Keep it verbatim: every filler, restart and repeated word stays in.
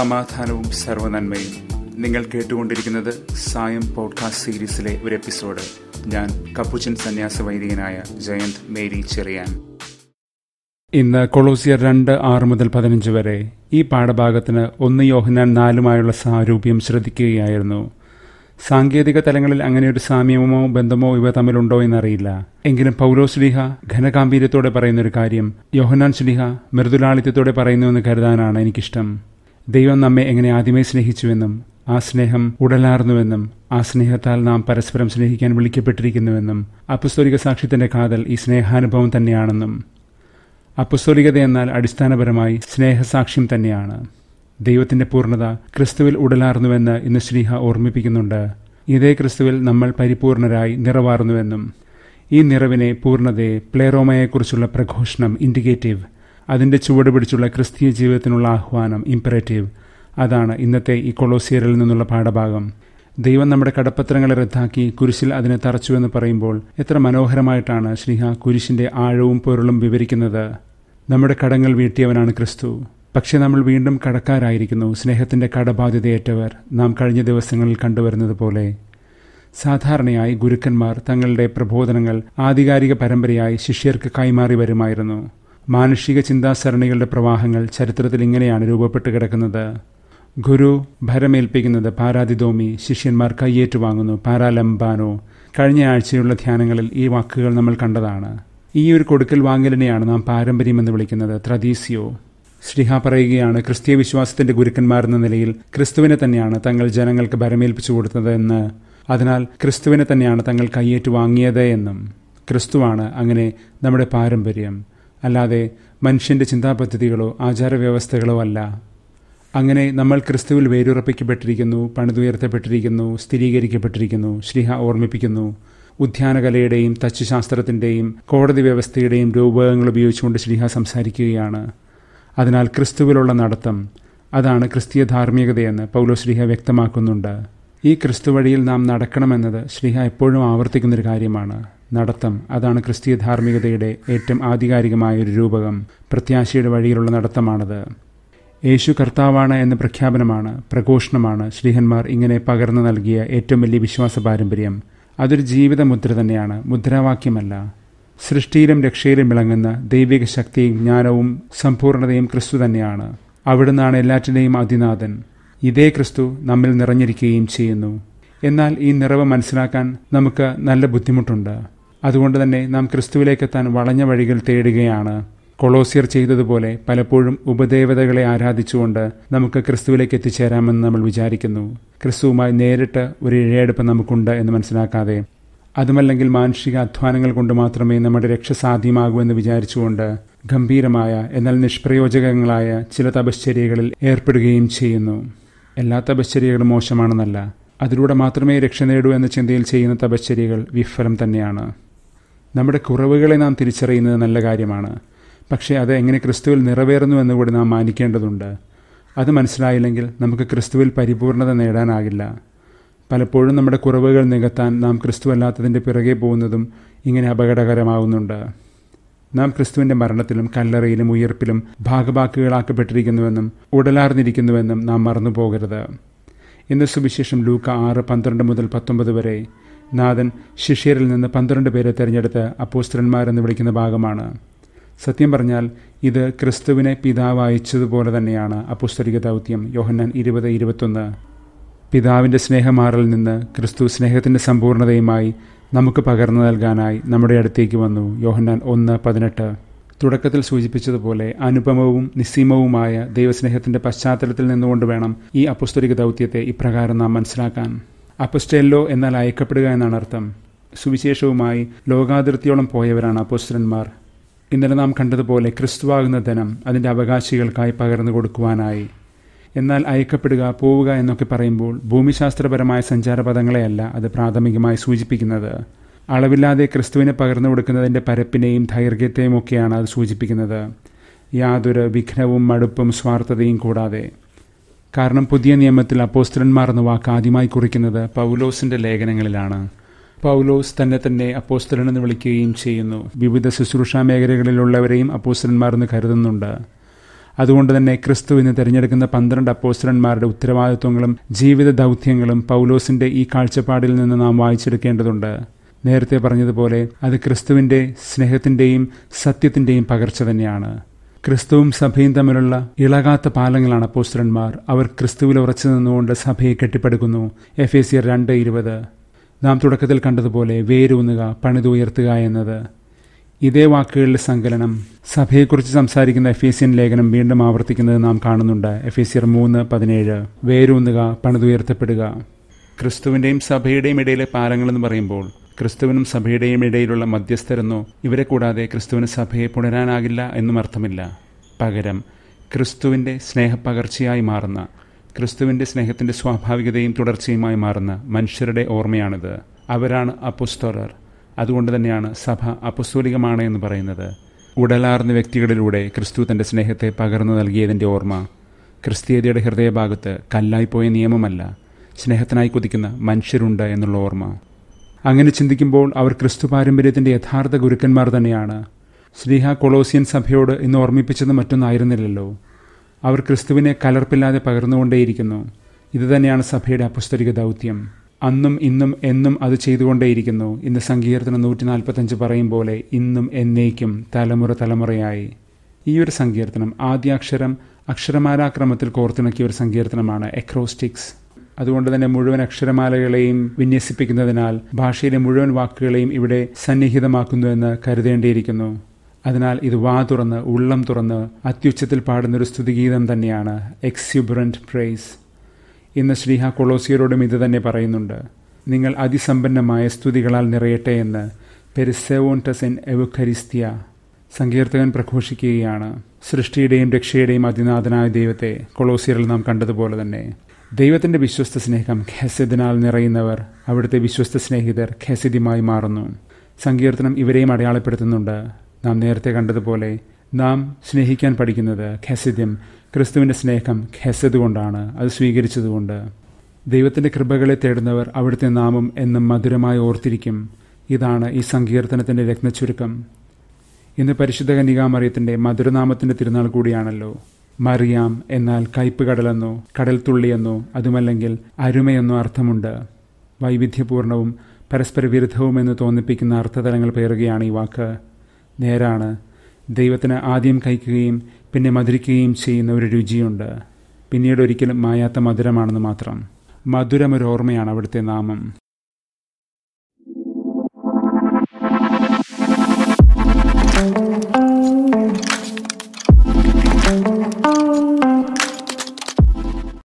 സമാധാനവും സർവ്വനന്മയും. നിങ്ങൾ കേട്ടുകൊണ്ടിരിക്കുന്നത് സായം പോഡ്കാസ്റ്റ് സീരീസിലെ ഒരു എപ്പിസോഡ്. ഞാൻ കപ്പുച്ചൻ സന്യാസ വൈദികനായ ജയന്ത് മേരി ചെറിയാൻ. ഇന്ന് കൊളോസിയർ രണ്ട് ആറ് മുതൽ പതിനഞ്ച് വരെ ഈ പാഠഭാഗത്തിന് ഒന്ന് യോഹന്നാൻ നാലുമായുള്ള സാരൂപ്യം ശ്രദ്ധിക്കുകയായിരുന്നു. സാങ്കേതിക തലങ്ങളിൽ അങ്ങനെ ഒരു സാമ്യമോ ബന്ധമോ ഇവ തമ്മിലുണ്ടോ എന്നറിയില്ല. എങ്കിലും പൗലോസ് ശ്ലീഹ ഘനഗാംഭീര്യത്തോടെ പറയുന്നൊരു കാര്യം യോഹന്നാൻ ശ്ലീഹ മൃദുലാളിത്യത്തോടെ പറയുന്നുവെന്ന് കരുതാനാണ് എനിക്കിഷ്ടം. ദൈവം നമ്മെ എങ്ങനെ ആദ്യമേ സ്നേഹിച്ചുവെന്നും ആ സ്നേഹം ഉടലാർന്നുവെന്നും ആ സ്നേഹത്താൽ നാം പരസ്പരം സ്നേഹിക്കാൻ വിളിക്കപ്പെട്ടിരിക്കുന്നുവെന്നും അപ്പസ്തോലിക സാക്ഷ്യത്തിന്റെ കാതൽ ഈ സ്നേഹാനുഭവം തന്നെയാണെന്നും. അപ്പസ്തോലികത എന്നാൽ അടിസ്ഥാനപരമായി സ്നേഹസാക്ഷ്യം തന്നെയാണ്. ദൈവത്തിന്റെ പൂർണ്ണത ക്രിസ്തുവിൽ ഉടലാർന്നുവെന്ന് ഇന്ന് ശ്ലീഹ ഓർമ്മിപ്പിക്കുന്നുണ്ട്. ഇതേ ക്രിസ്തുവിൽ നമ്മൾ പരിപൂർണരായി നിറവാർന്നുവെന്നും. ഈ നിറവിനെ, പൂർണ്ണതയെ, പ്ലേറോമയെക്കുറിച്ചുള്ള പ്രഘോഷണം ഇൻഡിക്കേറ്റീവ്, അതിന്റെ ചുവട് പിടിച്ചുള്ള ക്രിസ്തീയ ജീവിതത്തിനുള്ള ആഹ്വാനം ഇംപറേറ്റീവ്, അതാണ് ഇന്നത്തെ ഈ കൊളോസിയറിൽ നിന്നുള്ള പാഠഭാഗം. ദൈവം നമ്മുടെ കടപ്പത്രങ്ങളെ റദ്ദാക്കി കുരിശിൽ അതിനെ തറച്ചുവെന്ന് പറയുമ്പോൾ എത്ര മനോഹരമായിട്ടാണ് ശ്ലീഹ കുരിശിന്റെ ആഴവും പൊരുളും വിവരിക്കുന്നത്. നമ്മുടെ കടങ്ങൾ വീട്ടിയവനാണ് ക്രിസ്തു. പക്ഷെ നമ്മൾ വീണ്ടും കടക്കാരായിരിക്കുന്നു, സ്നേഹത്തിന്റെ കടബാധ്യതയേറ്റവർ, നാം കഴിഞ്ഞ ദിവസങ്ങളിൽ കണ്ടുവരുന്നത് പോലെ. സാധാരണയായി ഗുരുക്കന്മാർ തങ്ങളുടെ പ്രബോധനങ്ങൾ ആധികാരിക പരമ്പരയായി ശിഷ്യർക്ക് കൈമാറി വരുമായിരുന്നു. മാനുഷിക ചിന്താസരണികളുടെ പ്രവാഹങ്ങൾ ചരിത്രത്തിൽ ഇങ്ങനെയാണ് രൂപപ്പെട്ട് കിടക്കുന്നത്. ഗുരു ഭരമേൽപ്പിക്കുന്നത് പാരാതിദോമി, ശിഷ്യന്മാർ കയ്യേറ്റുവാങ്ങുന്നു പാരാലംബാനോ. കഴിഞ്ഞ ആഴ്ചയുള്ള ധ്യാനങ്ങളിൽ ഈ വാക്കുകൾ നമ്മൾ കണ്ടതാണ്. ഈ ഒരു കൊടുക്കൽ വാങ്ങലിനെയാണ് നാം പാരമ്പര്യമെന്ന് വിളിക്കുന്നത്, ത്രദീസിയോ. ശ്ലീഹ പറയുകയാണ്, ക്രിസ്തീയ വിശ്വാസത്തിന്റെ ഗുരുക്കന്മാരെന്ന നിലയിൽ ക്രിസ്തുവിനെ തന്നെയാണ് തങ്ങൾ ജനങ്ങൾക്ക് ഭരമേൽപ്പിച്ചു കൊടുത്തത് എന്ന്. അതിനാൽ ക്രിസ്തുവിനെ തന്നെയാണ് തങ്ങൾ കയ്യേറ്റു വാങ്ങിയത് എന്നും. ക്രിസ്തുവാണ് അങ്ങനെ നമ്മുടെ പാരമ്പര്യം, അല്ലാതെ മനുഷ്യന്റെ ചിന്താപദ്ധതികളോ ആചാരവ്യവസ്ഥകളോ അല്ല. അങ്ങനെ നമ്മൾ ക്രിസ്തുവിൽ വേരുറപ്പിക്കപ്പെട്ടിരിക്കുന്നു, പണിതുയർത്തപ്പെട്ടിരിക്കുന്നു, സ്ഥിരീകരിക്കപ്പെട്ടിരിക്കുന്നു. ശ്ലീഹ ഓർമ്മിപ്പിക്കുന്നു, ഉദ്യാനകലയുടെയും തച്ചുശാസ്ത്രത്തിന്റെയും കോടതി വ്യവസ്ഥയുടെയും രൂപകങ്ങൾ ഉപയോഗിച്ചുകൊണ്ട് ശ്ലീഹ സംസാരിക്കുകയാണ്. അതിനാൽ ക്രിസ്തുവിലുള്ള നടത്തം, അതാണ് ക്രിസ്തീയ ധാർമ്മികതയെന്ന് പൗലോസ് ശ്ലീഹ വ്യക്തമാക്കുന്നുണ്ട്. ഈ ക്രിസ്തു വഴിയിൽ നാം നടക്കണമെന്നത് ശ്ലീഹ എപ്പോഴും ആവർത്തിക്കുന്നൊരു കാര്യമാണ്. നടത്തം, അതാണ് ക്രിസ്തീയ ധാർമ്മികതയുടെ ഏറ്റവും ആധികാരികമായ ഒരു രൂപകം. പ്രത്യാശയുടെ വഴിയിലുള്ള നടത്തമാണത്. യേശു കർത്താവാണ് എന്ന പ്രഖ്യാപനമാണ്, പ്രഘോഷണമാണ് ശ്ലീഹന്മാർ ഇങ്ങനെ പകർന്നു നൽകിയ ഏറ്റവും വലിയ വിശ്വാസ പാരമ്പര്യം. അതൊരു ജീവിത മുദ്ര തന്നെയാണ്, മുദ്രാവാക്യമല്ല. സൃഷ്ടിയിലും രക്ഷയിലും വിളങ്ങുന്ന ദൈവിക ശക്തിയും ജ്ഞാനവും സമ്പൂർണതയും ക്രിസ്തു തന്നെയാണ്. അവിടുന്നാണ് എല്ലാറ്റിൻ്റെയും അതിനാഥൻ. ഇതേ ക്രിസ്തു നമ്മിൽ നിറഞ്ഞിരിക്കുകയും ചെയ്യുന്നു. എന്നാൽ ഈ നിറവ് മനസ്സിലാക്കാൻ നമുക്ക് നല്ല ബുദ്ധിമുട്ടുണ്ട്. അതുകൊണ്ട് തന്നെ നാം ക്രിസ്തുവിലേക്കെത്താൻ വളഞ്ഞ വഴികൾ തേടുകയാണ്. കൊളോസിയർ ചെയ്തതുപോലെ പലപ്പോഴും ഉപദേവതകളെ ആരാധിച്ചുകൊണ്ട് നമുക്ക് ക്രിസ്തുവിലേക്ക് എത്തിച്ചേരാമെന്ന് നമ്മൾ വിചാരിക്കുന്നു. ക്രിസ്തുവുമായി നേരിട്ട് ഒരു ഇഴയെടുപ്പ് നമുക്കുണ്ട് എന്ന് മനസ്സിലാക്കാതെ, അതുമല്ലെങ്കിൽ മാനുഷിക അധ്വാനങ്ങൾ കൊണ്ട് മാത്രമേ നമ്മുടെ രക്ഷ സാധ്യമാകൂ എന്ന് വിചാരിച്ചുകൊണ്ട് ഗംഭീരമായ എന്നാൽ നിഷ്പ്രയോജകങ്ങളായ ചില തപശ്ചര്യകളിൽ ഏർപ്പെടുകയും ചെയ്യുന്നു. എല്ലാ തപശ്ചര്യകളും മോശമാണെന്നല്ല, അതിലൂടെ മാത്രമേ രക്ഷ നേടൂ എന്ന ചിന്തയിൽ ചെയ്യുന്ന തപശ്ചര്യകൾ വിഫലം തന്നെയാണ്. നമ്മുടെ കുറവുകളെ നാം തിരിച്ചറിയുന്നത് നല്ല കാര്യമാണ്. പക്ഷേ അത് എങ്ങനെ ക്രിസ്തുവിൽ നിറവേറുന്നു എന്നുകൂടി നാം മാനിക്കേണ്ടതുണ്ട്. അത് മനസ്സിലായില്ലെങ്കിൽ നമുക്ക് ക്രിസ്തുവിൽ പരിപൂർണത നേടാനാകില്ല. പലപ്പോഴും നമ്മുടെ കുറവുകൾ നികത്താൻ നാം ക്രിസ്തു അല്ലാത്തതിൻ്റെ പിറകെ പോകുന്നതും ഇങ്ങനെ അപകടകരമാവുന്നുണ്ട്. നാം ക്രിസ്തുവിൻ്റെ മരണത്തിലും കല്ലറയിലും ഉയർപ്പിലും ഭാഗഭാക്കുകളാക്കപ്പെട്ടിരിക്കുന്നുവെന്നും ഉടലാർന്നിരിക്കുന്നുവെന്നും നാം മറന്നുപോകരുത്. ഇന്ന് സുവിശേഷം ലൂക്ക ആറ് പന്ത്രണ്ട് മുതൽ പത്തൊമ്പത് വരെ നാഥൻ ശിഷ്യരിൽ നിന്ന് പന്ത്രണ്ട് പേരെ തിരഞ്ഞെടുത്ത് അപ്പോസ്തലന്മാരെന്ന് വിളിക്കുന്ന ഭാഗമാണ്. സത്യം പറഞ്ഞാൽ ഇത് ക്രിസ്തുവിനെ പിതാവ് അയച്ചതുപോലെ തന്നെയാണ് അപ്പോസ്തലിക ദൗത്യം. യോഹന്നാൻ ഇരുപത് ഇരുപത്തൊന്ന്. പിതാവിൻ്റെ സ്നേഹമാറിൽ നിന്ന് ക്രിസ്തു സ്നേഹത്തിൻ്റെ സമ്പൂർണതയുമായി നമുക്ക് പകർന്നു നൽകാനായി നമ്മുടെ അടുത്തേക്ക് വന്നു. യോഹന്നാൻ ഒന്ന് പതിനെട്ട്. തുടക്കത്തിൽ സൂചിപ്പിച്ചതുപോലെ അനുപമവും നിസ്സീമവുമായ ദൈവസ്നേഹത്തിൻ്റെ പശ്ചാത്തലത്തിൽ നിന്നുകൊണ്ട് വേണം ഈ അപ്പോസ്തലിക ദൗത്യത്തെ ഇപ്രകാരം നാം മനസ്സിലാക്കാൻ. അപ്പോസ്റ്റെല്ലോ എന്നാൽ അയക്കപ്പെടുക എന്നാണ് അർത്ഥം. സുവിശേഷവുമായി ലോകാതിർത്തിയോളം പോയവരാണ് അപ്പോസ്തലന്മാർ. ഇന്നലെ നാം കണ്ടതുപോലെ ക്രിസ്തുവാകുന്ന ധനം അതിൻ്റെ അവകാശികൾക്കായി പകർന്നു കൊടുക്കുവാനായി. എന്നാൽ അയക്കപ്പെടുക, പോവുക എന്നൊക്കെ പറയുമ്പോൾ ഭൂമിശാസ്ത്രപരമായ സഞ്ചാരപദങ്ങളെയല്ല അത് പ്രാഥമികമായി സൂചിപ്പിക്കുന്നത്. അളവില്ലാതെ ക്രിസ്തുവിനെ പകർന്നു കൊടുക്കുന്നതിൻ്റെ പരപ്പിനെയും ദൈർഘ്യത്തെയും ഒക്കെയാണ് അത് സൂചിപ്പിക്കുന്നത്, യാതൊരു വിഘ്നവും മടുപ്പും സ്വാർത്ഥതയും കൂടാതെ. കാരണം പുതിയ നിയമത്തിൽ അപ്പോസ്തലന്മാർ എന്ന വാക്ക് ആദ്യമായി കുറിക്കുന്നത് പൗലോസിൻ്റെ ലേഖനങ്ങളിലാണ്. പൗലോസ് തന്നെ തന്നെ അപ്പോസ്തലനെന്ന് വിളിക്കുകയും ചെയ്യുന്നു. വിവിധ ശുശ്രൂഷാ മേഖലകളിലുള്ളവരെയും അപ്പോസ്തലന്മാരെന്ന് കരുതുന്നുണ്ട്. അതുകൊണ്ട് തന്നെ ക്രിസ്തുവിന് തിരഞ്ഞെടുക്കുന്ന പന്ത്രണ്ട് അപ്പോസ്തലന്മാരുടെ ഉത്തരവാദിത്വങ്ങളും ജീവിത ദൗത്യങ്ങളും പൗലോസിന്റെ ഈ കാഴ്ചപ്പാടിൽ നിന്ന് നാം വായിച്ചെടുക്കേണ്ടതുണ്ട്. നേരത്തെ പറഞ്ഞതുപോലെ അത് ക്രിസ്തുവിന്റെ സ്നേഹത്തിന്റെയും സത്യത്തിന്റെയും പകർച്ച തന്നെയാണ്. ക്രിസ്തുവും സഭയും തമ്മിലുള്ള ഇളകാത്ത പാലങ്ങളാണ് അപ്പോസ്തലന്മാർ. അവർ ക്രിസ്തുവിൽ ഉറച്ചു നിന്നുകൊണ്ട് സഭയെ കെട്ടിപ്പടുക്കുന്നു. എഫേസ്യർ രണ്ട് ഇരുപത്. നാം തുടക്കത്തിൽ കണ്ടതുപോലെ വേരൂന്നുക, പണിതുയർത്തുക എന്നത്. ഇതേ വാക്കുകളുടെ സങ്കലനം സഭയെക്കുറിച്ച് സംസാരിക്കുന്ന എഫേസ്യൻ ലേഖനം വീണ്ടും ആവർത്തിക്കുന്നത് നാം കാണുന്നുണ്ട്. എഫേസ്യർ മൂന്ന് പതിനേഴ്. വേരൂന്നുക, പണിതുയർത്തപ്പെടുക. ക്രിസ്തുവിന്റെയും സഭയുടെയും ഇടയിലെ പാലങ്ങളെന്ന് പറയുമ്പോൾ ക്രിസ്തുവിനും സഭയുടെയും ഇടയിലുള്ള മധ്യസ്ഥരെന്നോ ഇവരെ കൂടാതെ ക്രിസ്തുവിന് സഭയെ പുണരാനാകില്ല എന്നും അർത്ഥമില്ല. പകരം ക്രിസ്തുവിൻ്റെ സ്നേഹപ്പകർച്ചയായി മാറുന്ന, ക്രിസ്തുവിൻ്റെ സ്നേഹത്തിൻ്റെ സ്വാഭാവികതയും തുടർച്ചയുമായി മാറുന്ന മനുഷ്യരുടെ ഓർമ്മയാണിത്. അവരാണ് അപ്പോസ്തലർ. അതുകൊണ്ട് തന്നെയാണ് സഭ അപ്പസ്തോലികമാണ് എന്ന് പറയുന്നത്. ഉടലാർന്ന വ്യക്തികളിലൂടെ ക്രിസ്തു തൻ്റെ സ്നേഹത്തെ പകർന്നു നൽകിയതിൻ്റെ ഓർമ്മ. ക്രിസ്തീയതയുടെ ഹൃദയഭാഗത്ത് കല്ലായിപ്പോയ നിയമമല്ല, സ്നേഹത്തിനായി കൊതിക്കുന്ന മനുഷ്യരുണ്ട് എന്നുള്ള ഓർമ്മ. അങ്ങനെ ചിന്തിക്കുമ്പോൾ അവർ ക്രിസ്തു പാരമ്പര്യത്തിൻ്റെ യഥാർത്ഥ ഗുരുക്കന്മാർ തന്നെയാണ്. ശ്ലീഹ കൊളോസിയൻ സഭയോട് ഇന്ന് ഓർമ്മിപ്പിച്ചത് മറ്റൊന്നായിരുന്നില്ലല്ലോ. അവർ ക്രിസ്തുവിനെ കലർപ്പില്ലാതെ പകർന്നുകൊണ്ടേയിരിക്കുന്നു. ഇതുതന്നെയാണ് സഭയുടെ അപ്പസ്തോലിക ദൗത്യം. അന്നും ഇന്നും എന്നും അത് ചെയ്തുകൊണ്ടേയിരിക്കുന്നു. ഇന്ന് സങ്കീർത്തനം നൂറ്റി നാൽപ്പത്തഞ്ച് പറയും പോലെ ഇന്നും എന്നേക്കും തലമുറ തലമുറയായി. ഈ ഒരു സങ്കീർത്തനം ആദ്യാക്ഷരം അക്ഷരമാലാക്രമത്തിൽ കോർത്തിണക്കിയ ഒരു സങ്കീർത്തനമാണ്, എക്രോസ്റ്റിക്സ്. അതുകൊണ്ട് തന്നെ മുഴുവൻ അക്ഷരമാലകളെയും വിന്യസിപ്പിക്കുന്നതിനാൽ ഭാഷയിലെ മുഴുവൻ വാക്കുകളെയും ഇവിടെ സന്നിഹിതമാക്കുന്നുവെന്ന് കരുതേണ്ടിയിരിക്കുന്നു. അതിനാൽ ഇത് വാ തുറന്ന് ഉള്ളം തുറന്ന് അത്യുച്ചത്തിൽ പാടുന്നൊരു സ്തുതിഗീതം തന്നെയാണ്, എക്സ്യുബറന്റ് പ്രൈസ്. ഇന്ന് ശ്ലീഹ കൊളോസിയരോടും ഇത് തന്നെ പറയുന്നുണ്ട്. നിങ്ങൾ അതിസമ്പന്നമായ സ്തുതികളാൽ നിറയട്ടെ എന്ന് പെരിസെവോൺടസ് ഇൻ എവുഖരിസ്ത്യ സങ്കീർത്തകൻ പ്രഘോഷിക്കുകയാണ്. സൃഷ്ടിയുടെയും രക്ഷയുടെയും അതിനാഥനായ ദൈവത്തെ കൊളോസിയറിൽ നാം കണ്ടതുപോലെ തന്നെ ദൈവത്തിൻ്റെ വിശ്വസ്ത സ്നേഹം ഖെസദിനാൽ നിറയുന്നവർ, അവിടുത്തെ വിശ്വസ്ത സ്നേഹിതർ ഖെസദിമായി മാറുന്നു. സങ്കീർത്തനം ഇവരെയും അടയാളപ്പെടുത്തുന്നുണ്ട്. നാം നേരത്തെ കണ്ടതുപോലെ നാം സ്നേഹിക്കാൻ പഠിക്കുന്നത് ഖെസദ്യം, ക്രിസ്തുവിൻ്റെ സ്നേഹം ഖെസദ് കൊണ്ടാണ്, അത് സ്വീകരിച്ചതുകൊണ്ട്. ദൈവത്തിൻ്റെ കൃപകളെ തേടുന്നവർ അവിടുത്തെ നാമം എന്നും മധുരമായി ഓർത്തിരിക്കും. ഇതാണ് ഈ സങ്കീർത്തനത്തിൻ്റെ രത്നച്ചുരുക്കം. ഇന്ന് പരിശുദ്ധ കന്യകാമറിയത്തിൻ്റെ മധുരനാമത്തിൻ്റെ തിരുനാൾ കൂടിയാണല്ലോ. മറിയാം എന്നാൽ കയ്പ് കടലെന്നോ കടൽ തുള്ളിയെന്നോ അതുമല്ലെങ്കിൽ അരുമയെന്നോ അർത്ഥമുണ്ട്. വൈവിധ്യപൂർണവും പരസ്പര വിരുദ്ധവുമെന്ന് തോന്നിപ്പിക്കുന്ന അർത്ഥതലങ്ങൾ പേറുകയാണ് ഈ വാക്ക്. നേരാണ്, ദൈവത്തിന് ആദ്യം കഴിക്കുകയും പിന്നെ മധുരിക്കുകയും ചെയ്യുന്ന ഒരു രുചിയുണ്ട്. പിന്നീട് ഒരിക്കലും മായാത്ത മധുരമാണെന്ന് മാത്രം. മധുരമൊരോർമ്മയാണ് അവിടുത്തെ നാമം. Thank you.